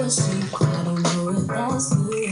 but she, I don't know if that's good.